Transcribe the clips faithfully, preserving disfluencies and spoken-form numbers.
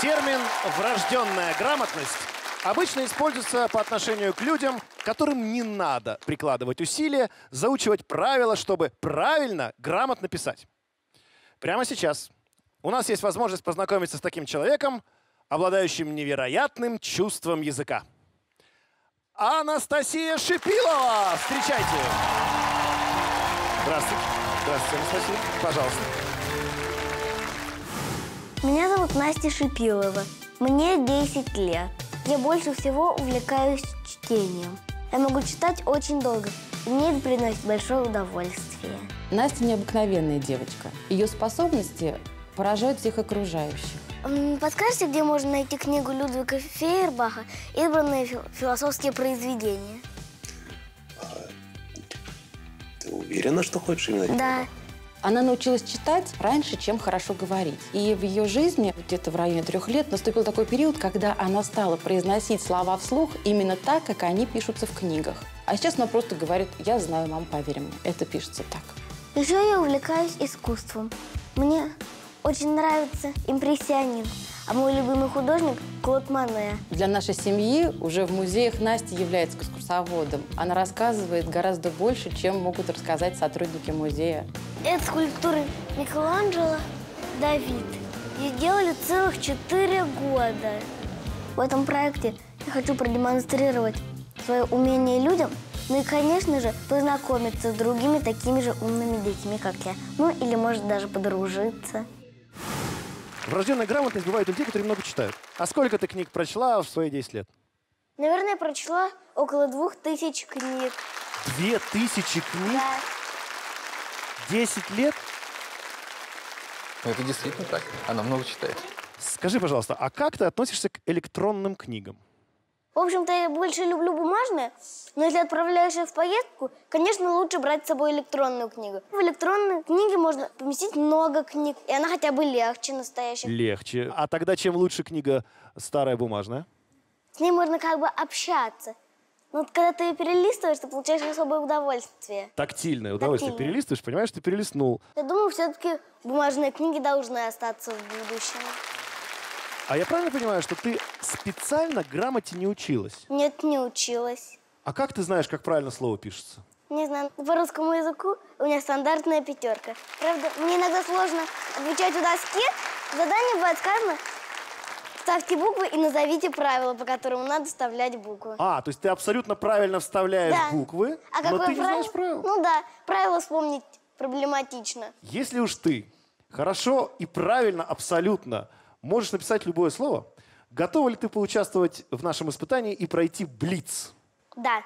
Термин «врожденная грамотность» обычно используется по отношению к людям, которым не надо прикладывать усилия, заучивать правила, чтобы правильно, грамотно писать. Прямо сейчас у нас есть возможность познакомиться с таким человеком, обладающим невероятным чувством языка. Анастасия Шипилова! Встречайте! Здравствуйте. Здравствуйте, Анастасия. Пожалуйста. Меня зовут Настя Шипилова. Мне десять лет. Я больше всего увлекаюсь чтением. Я могу читать очень долго, и мне это приносит большое удовольствие. Настя необыкновенная девочка. Ее способности поражают всех окружающих. Подскажите, где можно найти книгу Людвига Фейербаха «Избранные философские произведения»? А, ты уверена, что хочешь именно? Да. Она научилась читать раньше, чем хорошо говорить. И в ее жизни, где-то в районе трех лет, наступил такой период, когда она стала произносить слова вслух именно так, как они пишутся в книгах. А сейчас она просто говорит: «Я знаю, мам, поверь мне, это пишется так». Еще я увлекаюсь искусством. Мне очень нравится импрессионизм, а мой любимый художник – Клод Моне. Для нашей семьи уже в музеях Настя является экскурсоводом. Она рассказывает гораздо больше, чем могут рассказать сотрудники музея. Это скульптура Микеланджело «Давид». Ее делали целых четыре года. В этом проекте я хочу продемонстрировать свое умение людям, ну и, конечно же, познакомиться с другими такими же умными детьми, как я. Ну или, может, даже подружиться. Врожденная грамотность бывает у людей, которые много читают. А сколько ты книг прочла в свои десять лет? Наверное, я прочла около двух тысяч книг. Две тысячи книг? Да. Десять лет? Ну, это действительно так. Она много читает. Скажи, пожалуйста, а как ты относишься к электронным книгам? В общем-то, я больше люблю бумажное, но если отправляешься в поездку, конечно, лучше брать с собой электронную книгу. В электронной книге можно поместить много книг, и она хотя бы легче настоящей. Легче. А тогда чем лучше книга старая бумажная? С ней можно как бы общаться. Но вот когда ты ее перелистываешь, ты получаешь особое удовольствие. Тактильное удовольствие. Тактильное. Перелистываешь, понимаешь, ты перелистнул. Я думаю, все-таки бумажные книги должны остаться в будущем. А я правильно понимаю, что ты специально грамоте не училась? Нет, не училась. А как ты знаешь, как правильно слово пишется? Не знаю, по русскому языку у меня стандартная пятерка. Правда, мне иногда сложно отвечать у доски. В задании бывает сказано: ставьте буквы и назовите правила, по которым надо вставлять буквы. А, то есть ты абсолютно правильно вставляешь Да. буквы, А но какое ты не правило? знаешь правил. Ну да, правила вспомнить проблематично. Если уж ты хорошо и правильно, абсолютно можешь написать любое слово, готова ли ты поучаствовать в нашем испытании и пройти блиц? Да.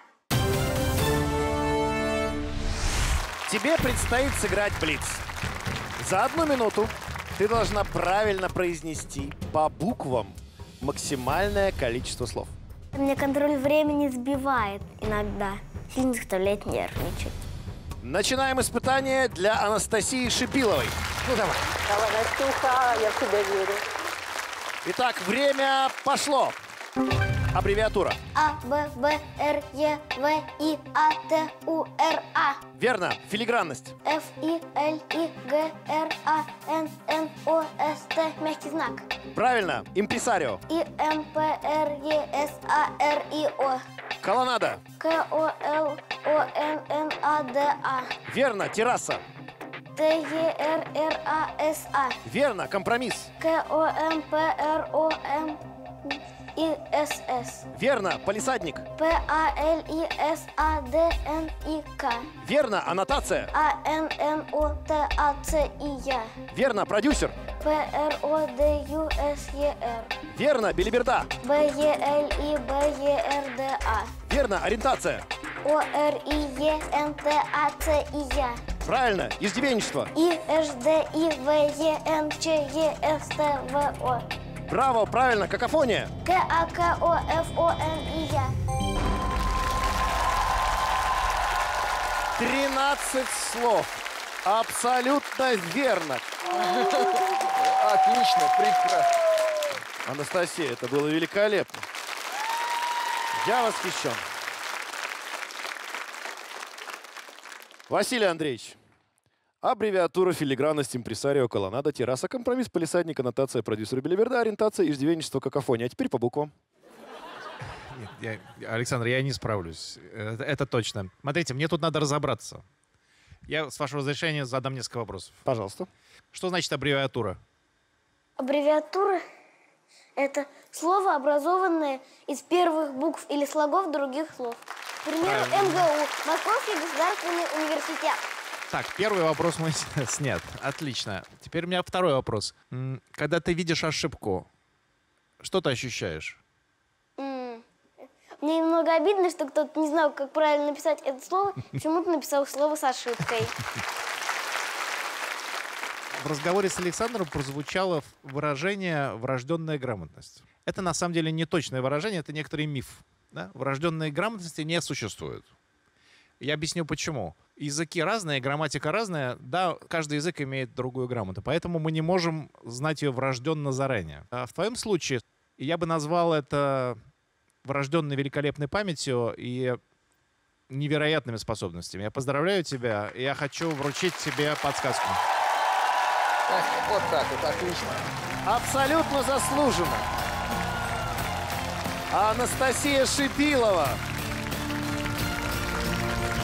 Тебе предстоит сыграть блиц. За одну минуту ты должна правильно произнести по буквам максимальное количество слов. Мне контроль времени сбивает иногда. Сильно заставляет нервничать. Начинаем испытание для Анастасии Шипиловой. Ну давай. Давай, Настюха, я в тебя верю. Итак, время пошло. Аббревиатура. А, Б, В, Р, Е, В, И, А, Т, У, Р, А. Верно. Филигранность. Ф, И, Л, И, Г, Р, А, Н, Н, О, С, Т. Мягкий знак. Правильно. Импресарио. И, М, П, Р, Е, С, А, Р, И, О. Колоннада. К, О, Л, О, Н, Н, А, Д, А. Верно. Терраса. Т, Е, Р, Р, А, С, А. Верно. Компромисс. К, О, М, П, Р, О, М, И, С, С. Верно. Палисадник. П, А, Л, И, С, А, Д, Н, И, К. Верно. Аннотация. А, Н, Н, О, Т, А, Ц, И, Я. Верно. Продюсер. П, Р, О, Д, Ю, С, Е, Р. Верно. Белиберда. Б, Е, Л, И, Б, Е, Р, Д, А. Верно. Ориентация. О, Р, И, Е, Н, Т, А, Ц, И, Я. Правильно. Иждивенчество. И, Ж, Д, И, В, Е, Н, Ч, Е, С, Т, В, О. Браво. Правильно. Какофония. К, А, К, О, Ф, О, Н, И, Я. тринадцать слов. Абсолютно верно. Отлично, прекрасно. Анастасия, это было великолепно. Я восхищен. Василий Андреевич, Аббревиатура, филигранность, импресарио, колоннада, терраса, компромисс, полисадник, аннотация, продюсер Беливерда, ориентация, иждивенчество, какофония. А теперь по буквам. Нет, я, Александр, я не справлюсь. Это, это точно. Смотрите, мне тут надо разобраться. Я, с вашего разрешения, задам несколько вопросов. Пожалуйста. Что значит аббревиатура? Аббревиатура – это слово, образованное из первых букв или слогов других слов. К примеру, эм гэ у – Московский государственный университет. Так, первый вопрос мой снят. Отлично. Теперь у меня второй вопрос. Когда ты видишь ошибку, что ты ощущаешь? М, Мне немного обидно, что кто-то не знал, как правильно написать это слово, почему-то написал слово с ошибкой. В разговоре с Александром прозвучало выражение «врожденная грамотность». Это на самом деле не точное выражение, это некоторый миф. Да? Врожденной грамотности не существует. Я объясню почему. Языки разные, грамматика разная. Да, каждый язык имеет другую грамоту, поэтому мы не можем знать ее врожденно заранее. А в твоем случае я бы назвал это врожденной великолепной памятью и невероятными способностями. Я поздравляю тебя, и я хочу вручить тебе подсказку. Так, вот так вот, отлично. Абсолютно заслуженно. Анастасия Шипилова